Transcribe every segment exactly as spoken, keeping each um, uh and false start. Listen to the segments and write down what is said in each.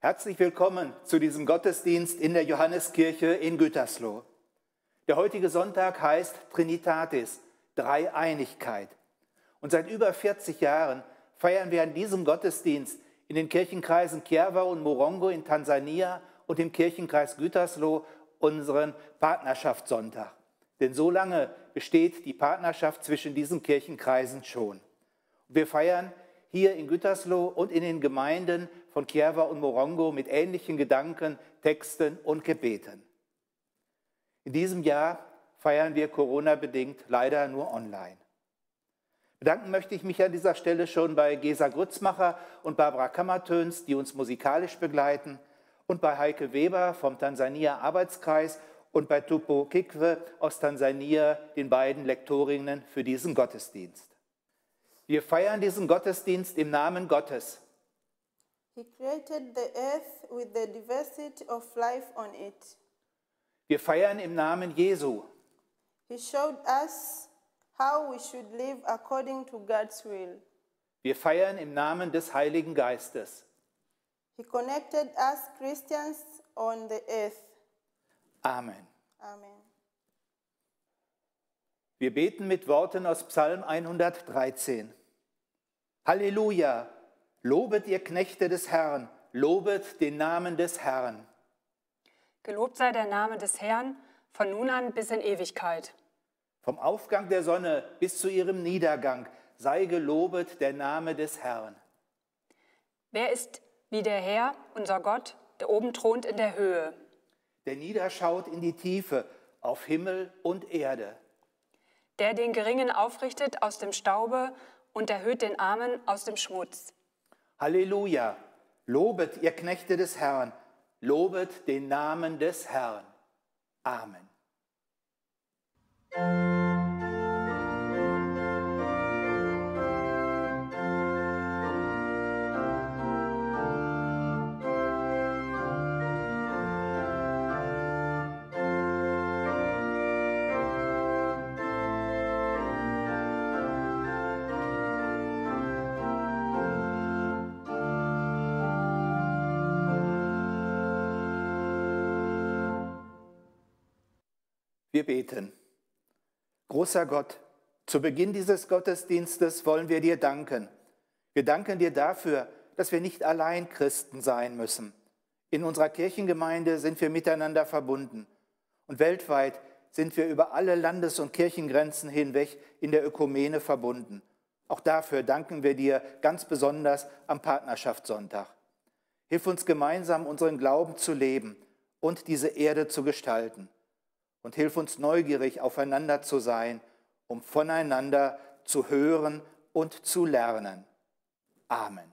Herzlich willkommen zu diesem Gottesdienst in der Johanneskirche in Gütersloh. Der heutige Sonntag heißt Trinitatis, Dreieinigkeit. Und seit über vierzig Jahren feiern wir an diesem Gottesdienst in den Kirchenkreisen Kiawa und Morongo in Tansania und im Kirchenkreis Gütersloh unseren Partnerschaftssonntag. Denn so lange besteht die Partnerschaft zwischen diesen Kirchenkreisen schon. Wir feiern hier in Gütersloh und in den Gemeinden von Kiawa und Morongo mit ähnlichen Gedanken, Texten und Gebeten. In diesem Jahr feiern wir Corona-bedingt leider nur online. Bedanken möchte ich mich an dieser Stelle schon bei Gesa Grützmacher und Barbara Kammertöns, die uns musikalisch begleiten, und bei Heike Weber vom Tansania-Arbeitskreis und bei Tupo Kikwe aus Tansania, den beiden Lektorinnen für diesen Gottesdienst. Wir feiern diesen Gottesdienst im Namen Gottes. He created the earth with the diversity of life on it. Wir feiern im Namen Jesu. He showed us how we should live according to God's will. Wir feiern im Namen des Heiligen Geistes. He connected us Christians on the earth. Amen. Amen. Wir beten mit Worten aus Psalm hundertdreizehn. Halleluja! Lobet ihr Knechte des Herrn, lobet den Namen des Herrn. Gelobt sei der Name des Herrn, von nun an bis in Ewigkeit. Vom Aufgang der Sonne bis zu ihrem Niedergang sei gelobet der Name des Herrn. Wer ist wie der Herr, unser Gott, der oben thront in der Höhe? Der niederschaut in die Tiefe, auf Himmel und Erde. Der den Geringen aufrichtet aus dem Staube und erhöht den Armen aus dem Schmutz. Halleluja! Lobet ihr Knechte des Herrn, lobet den Namen des Herrn. Amen. Wir beten. Großer Gott, zu Beginn dieses Gottesdienstes wollen wir dir danken. Wir danken dir dafür, dass wir nicht allein Christen sein müssen. In unserer Kirchengemeinde sind wir miteinander verbunden. Und weltweit sind wir über alle Landes- und Kirchengrenzen hinweg in der Ökumene verbunden. Auch dafür danken wir dir ganz besonders am Partnerschaftssonntag. Hilf uns gemeinsam, unseren Glauben zu leben und diese Erde zu gestalten. Und hilf uns neugierig aufeinander zu sein, um voneinander zu hören und zu lernen. Amen.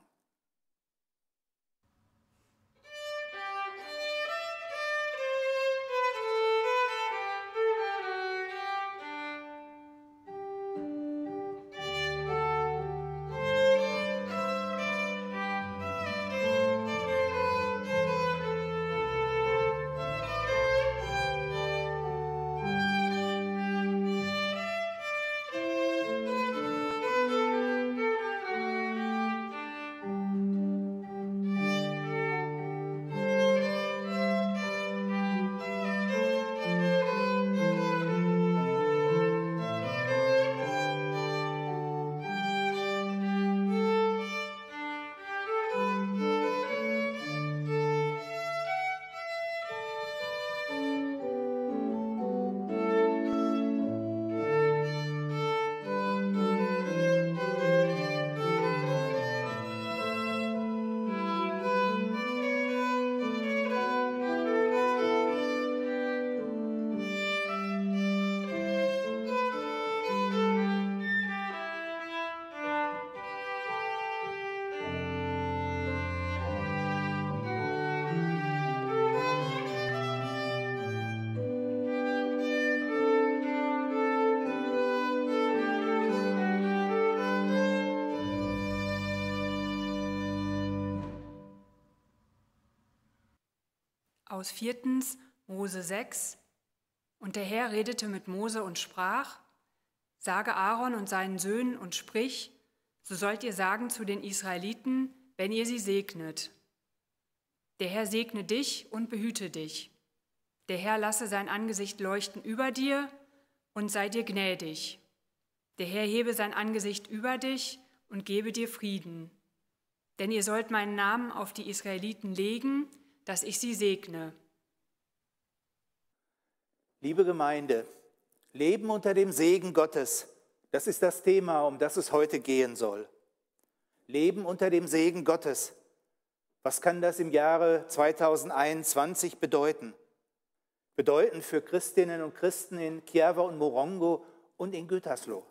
Aus viertens Mose sechs. Und der Herr redete mit Mose und sprach: Sage Aaron und seinen Söhnen und sprich, so sollt ihr sagen zu den Israeliten, wenn ihr sie segnet. Der Herr segne dich und behüte dich. Der Herr lasse sein Angesicht leuchten über dir und sei dir gnädig. Der Herr hebe sein Angesicht über dich und gebe dir Frieden. Denn ihr sollt meinen Namen auf die Israeliten legen, dass ich sie segne. Liebe Gemeinde, Leben unter dem Segen Gottes, das ist das Thema, um das es heute gehen soll. Leben unter dem Segen Gottes. Was kann das im Jahre zweitausendeinundzwanzig bedeuten? Bedeuten für Christinnen und Christen in Kiewa und Morongo und in Gütersloh.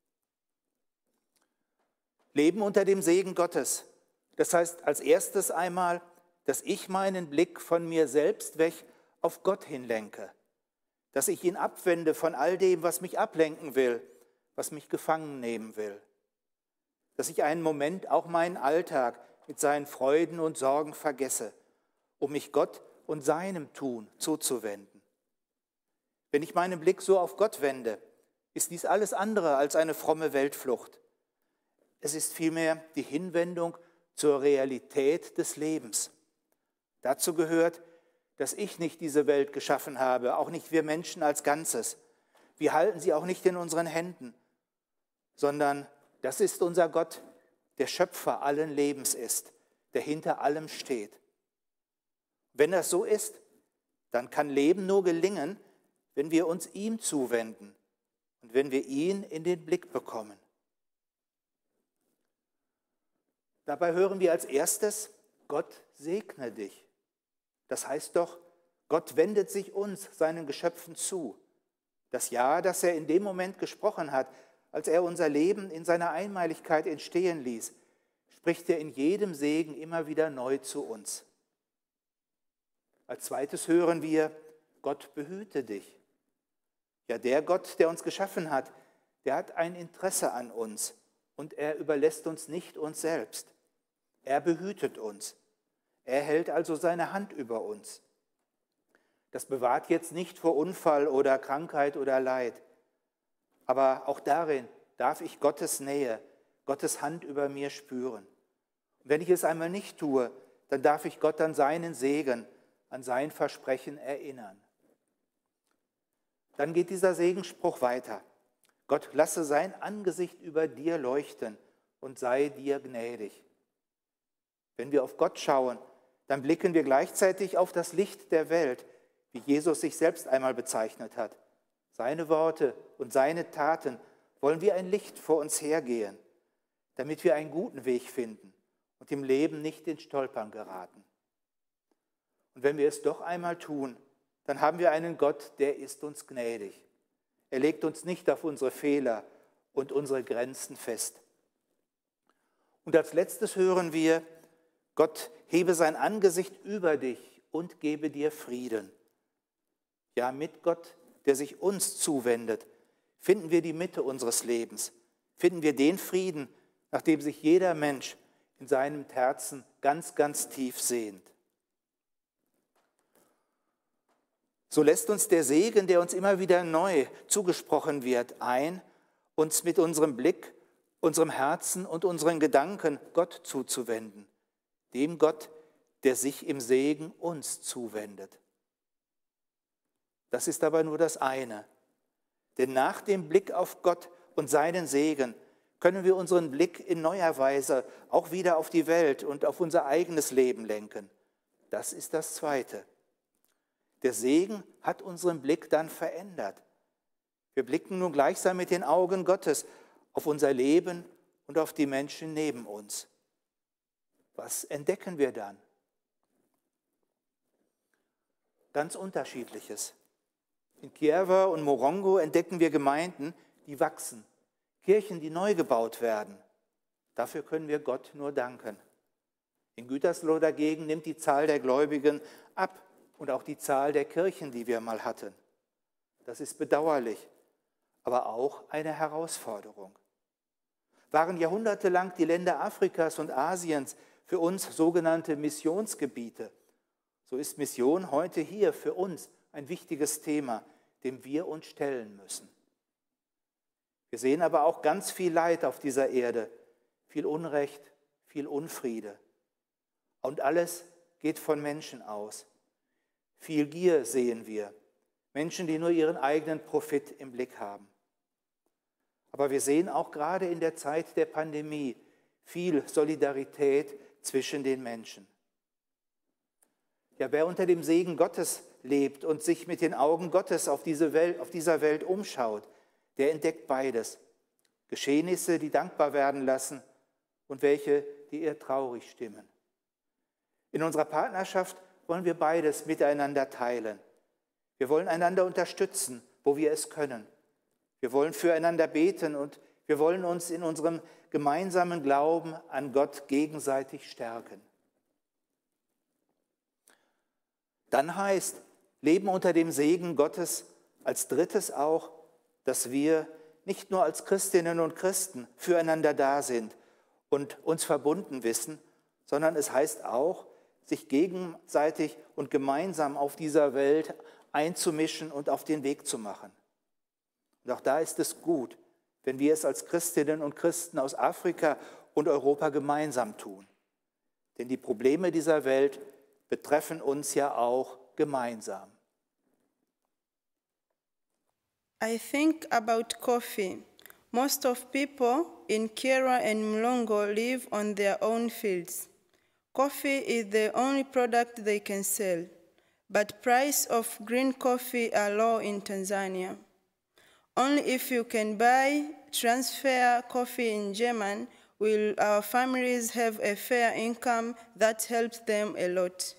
Leben unter dem Segen Gottes. Das heißt als erstes einmal, dass ich meinen Blick von mir selbst weg auf Gott hinlenke. Dass ich ihn abwende von all dem, was mich ablenken will, was mich gefangen nehmen will. Dass ich einen Moment auch meinen Alltag mit seinen Freuden und Sorgen vergesse, um mich Gott und seinem Tun zuzuwenden. Wenn ich meinen Blick so auf Gott wende, ist dies alles andere als eine fromme Weltflucht. Es ist vielmehr die Hinwendung zur Realität des Lebens. Dazu gehört, dass ich nicht diese Welt geschaffen habe, auch nicht wir Menschen als Ganzes. Wir halten sie auch nicht in unseren Händen, sondern das ist unser Gott, der Schöpfer allen Lebens ist, der hinter allem steht. Wenn das so ist, dann kann Leben nur gelingen, wenn wir uns ihm zuwenden und wenn wir ihn in den Blick bekommen. Dabei hören wir als erstes, Gott segne dich. Das heißt doch, Gott wendet sich uns, seinen Geschöpfen, zu. Das Ja, das er in dem Moment gesprochen hat, als er unser Leben in seiner Einmaligkeit entstehen ließ, spricht er in jedem Segen immer wieder neu zu uns. Als zweites hören wir, Gott behüte dich. Ja, der Gott, der uns geschaffen hat, der hat ein Interesse an uns und er überlässt uns nicht uns selbst. Er behütet uns. Er hält also seine Hand über uns. Das bewahrt jetzt nicht vor Unfall oder Krankheit oder Leid. Aber auch darin darf ich Gottes Nähe, Gottes Hand über mir spüren. Und wenn ich es einmal nicht tue, dann darf ich Gott an seinen Segen, an sein Versprechen erinnern. Dann geht dieser Segensspruch weiter. Gott lasse sein Angesicht über dir leuchten und sei dir gnädig. Wenn wir auf Gott schauen, dann blicken wir gleichzeitig auf das Licht der Welt, wie Jesus sich selbst einmal bezeichnet hat. Seine Worte und seine Taten wollen wie ein Licht vor uns hergehen, damit wir einen guten Weg finden und im Leben nicht in Stolpern geraten. Und wenn wir es doch einmal tun, dann haben wir einen Gott, der ist uns gnädig. Er legt uns nicht auf unsere Fehler und unsere Grenzen fest. Und als letztes hören wir, Gott hebe sein Angesicht über dich und gebe dir Frieden. Ja, mit Gott, der sich uns zuwendet, finden wir die Mitte unseres Lebens, finden wir den Frieden, nach dem sich jeder Mensch in seinem Herzen ganz, ganz tief sehnt. So lässt uns der Segen, der uns immer wieder neu zugesprochen wird, ein, uns mit unserem Blick, unserem Herzen und unseren Gedanken Gott zuzuwenden. Dem Gott, der sich im Segen uns zuwendet. Das ist aber nur das eine. Denn nach dem Blick auf Gott und seinen Segen können wir unseren Blick in neuer Weise auch wieder auf die Welt und auf unser eigenes Leben lenken. Das ist das Zweite. Der Segen hat unseren Blick dann verändert. Wir blicken nun gleichsam mit den Augen Gottes auf unser Leben und auf die Menschen neben uns. Was entdecken wir dann? Ganz Unterschiedliches. In Kiewa und Morongo entdecken wir Gemeinden, die wachsen, Kirchen, die neu gebaut werden. Dafür können wir Gott nur danken. In Gütersloh dagegen nimmt die Zahl der Gläubigen ab und auch die Zahl der Kirchen, die wir mal hatten. Das ist bedauerlich, aber auch eine Herausforderung. Waren jahrhundertelang die Länder Afrikas und Asiens für uns sogenannte Missionsgebiete, so ist Mission heute hier für uns ein wichtiges Thema, dem wir uns stellen müssen. Wir sehen aber auch ganz viel Leid auf dieser Erde, viel Unrecht, viel Unfriede. Und alles geht von Menschen aus. Viel Gier sehen wir. Menschen, die nur ihren eigenen Profit im Blick haben. Aber wir sehen auch gerade in der Zeit der Pandemie viel Solidarität zwischen den Menschen. Ja, wer unter dem Segen Gottes lebt und sich mit den Augen Gottes auf diese Welt, auf dieser Welt umschaut, der entdeckt beides. Geschehnisse, die dankbar werden lassen und welche, die eher traurig stimmen. In unserer Partnerschaft wollen wir beides miteinander teilen. Wir wollen einander unterstützen, wo wir es können. Wir wollen füreinander beten und wir wollen uns in unserem gemeinsamen Glauben an Gott gegenseitig stärken. Dann heißt Leben unter dem Segen Gottes als drittes auch, dass wir nicht nur als Christinnen und Christen füreinander da sind und uns verbunden wissen, sondern es heißt auch, sich gegenseitig und gemeinsam auf dieser Welt einzumischen und auf den Weg zu machen. Und auch da ist es gut, wenn wir es als Christinnen und Christen aus Afrika und Europa gemeinsam tun. Denn die Probleme dieser Welt betreffen uns ja auch gemeinsam. I think about coffee. Most of people in Kera and Mlongo live on their own fields. Coffee is the only product they can sell, but price of green coffee are low in Tanzania. Only if you can buy transfer coffee in German will our families have a fair income that helps them a lot.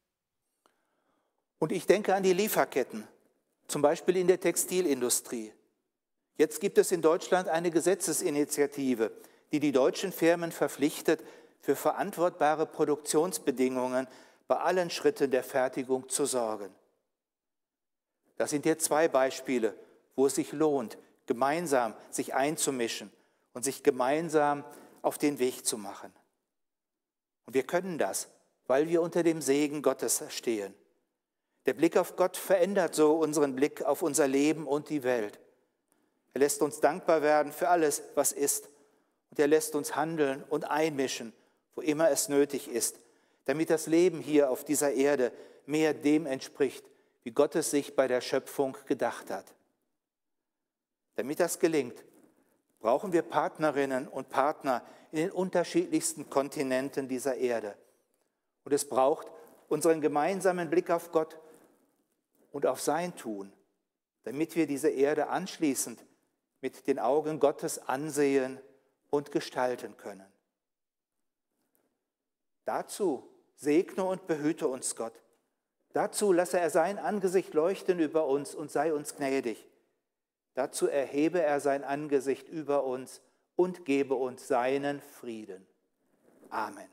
Und ich denke an die Lieferketten, zum Beispiel in der Textilindustrie. Jetzt gibt es in Deutschland eine Gesetzesinitiative, die die deutschen Firmen verpflichtet, für verantwortbare Produktionsbedingungen bei allen Schritten der Fertigung zu sorgen. Das sind jetzt zwei Beispiele, wo es sich lohnt, gemeinsam sich einzumischen und sich gemeinsam auf den Weg zu machen. Und wir können das, weil wir unter dem Segen Gottes stehen. Der Blick auf Gott verändert so unseren Blick auf unser Leben und die Welt. Er lässt uns dankbar werden für alles, was ist. Und er lässt uns handeln und einmischen, wo immer es nötig ist, damit das Leben hier auf dieser Erde mehr dem entspricht, wie Gott es sich bei der Schöpfung gedacht hat. Damit das gelingt, brauchen wir Partnerinnen und Partner in den unterschiedlichsten Kontinenten dieser Erde. Und es braucht unseren gemeinsamen Blick auf Gott und auf sein Tun, damit wir diese Erde anschließend mit den Augen Gottes ansehen und gestalten können. Dazu segne und behüte uns Gott. Dazu lasse er sein Angesicht leuchten über uns und sei uns gnädig. Dazu erhebe er sein Angesicht über uns und gebe uns seinen Frieden. Amen.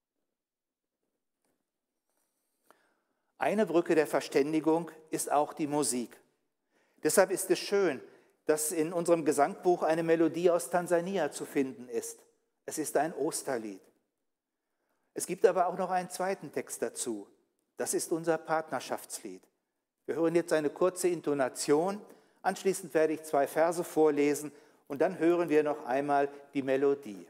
Eine Brücke der Verständigung ist auch die Musik. Deshalb ist es schön, dass in unserem Gesangbuch eine Melodie aus Tansania zu finden ist. Es ist ein Osterlied. Es gibt aber auch noch einen zweiten Text dazu. Das ist unser Partnerschaftslied. Wir hören jetzt eine kurze Intonation. Anschließend werde ich zwei Verse vorlesen und dann hören wir noch einmal die Melodie.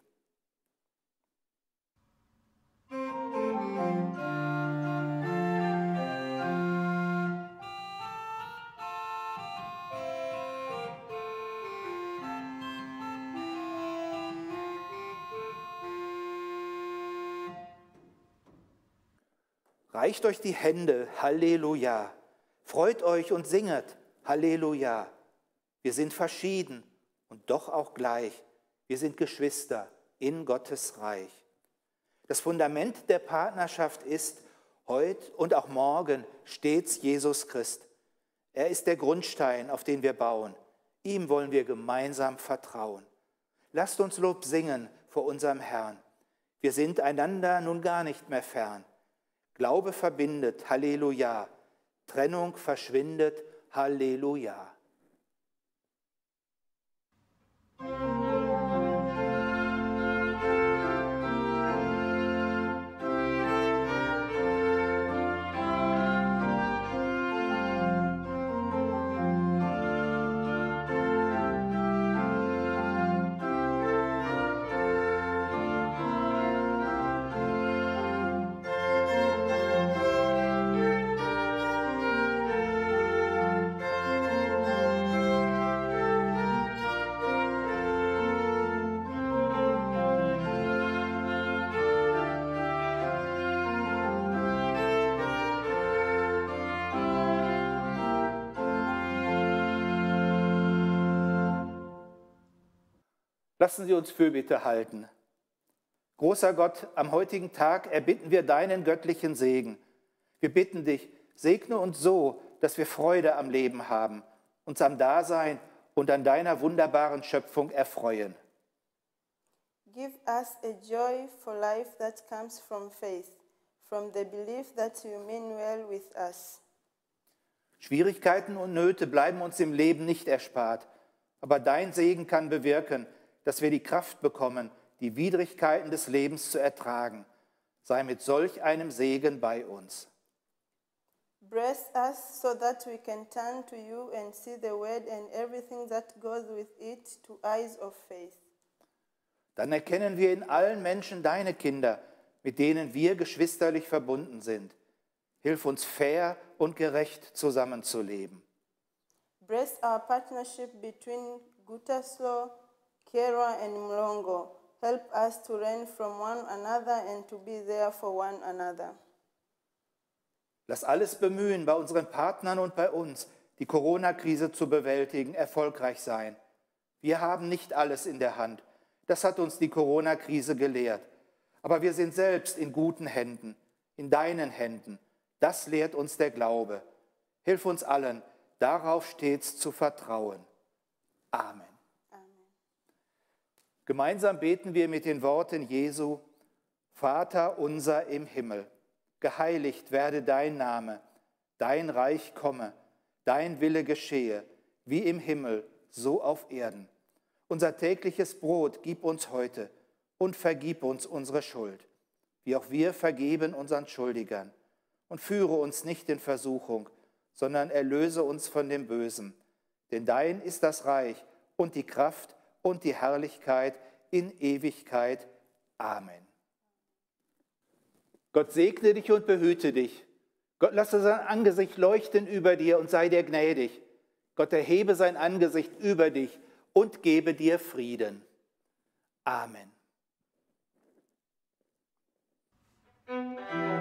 Reicht euch die Hände, Halleluja. Freut euch und singet, Halleluja. Wir sind verschieden und doch auch gleich. Wir sind Geschwister in Gottes Reich. Das Fundament der Partnerschaft ist heute und auch morgen stets Jesus Christ. Er ist der Grundstein, auf den wir bauen. Ihm wollen wir gemeinsam vertrauen. Lasst uns Lob singen vor unserem Herrn. Wir sind einander nun gar nicht mehr fern. Glaube verbindet, Halleluja. Trennung verschwindet, Halleluja. Lassen Sie uns Fürbitte halten. Großer Gott, am heutigen Tag erbitten wir deinen göttlichen Segen. Wir bitten dich, segne uns so, dass wir Freude am Leben haben, uns am Dasein und an deiner wunderbaren Schöpfung erfreuen. Give us a joy for life that comes from faith, from the belief that you mean well with us. Schwierigkeiten und Nöte bleiben uns im Leben nicht erspart, aber dein Segen kann bewirken, dass wir die Kraft bekommen, die Widrigkeiten des Lebens zu ertragen. Sei mit solch einem Segen bei uns. Bless us so that we can turn to you and see the word and everything that goes with it to eyes of faith. Dann erkennen wir in allen Menschen deine Kinder, mit denen wir geschwisterlich verbunden sind. Hilf uns fair und gerecht zusammenzuleben. Bless our partnership between Gütersloh, Kera and Mlongo. Help us to learn from one another and to be there for one another. Lass alles bemühen, bei unseren Partnern und bei uns, die Corona-Krise zu bewältigen, erfolgreich sein. Wir haben nicht alles in der Hand. Das hat uns die Corona-Krise gelehrt. Aber wir sind selbst in guten Händen, in deinen Händen. Das lehrt uns der Glaube. Hilf uns allen, darauf stets zu vertrauen. Amen. Amen. Gemeinsam beten wir mit den Worten Jesu: Vater unser im Himmel, geheiligt werde dein Name, dein Reich komme, dein Wille geschehe, wie im Himmel, so auf Erden. Unser tägliches Brot gib uns heute und vergib uns unsere Schuld, wie auch wir vergeben unseren Schuldigern. Und führe uns nicht in Versuchung, sondern erlöse uns von dem Bösen. Denn dein ist das Reich und die Kraft und die Herrlichkeit in Ewigkeit. Amen. Gott segne dich und behüte dich. Gott lasse sein Angesicht leuchten über dir und sei dir gnädig. Gott erhebe sein Angesicht über dich und gebe dir Frieden. Amen.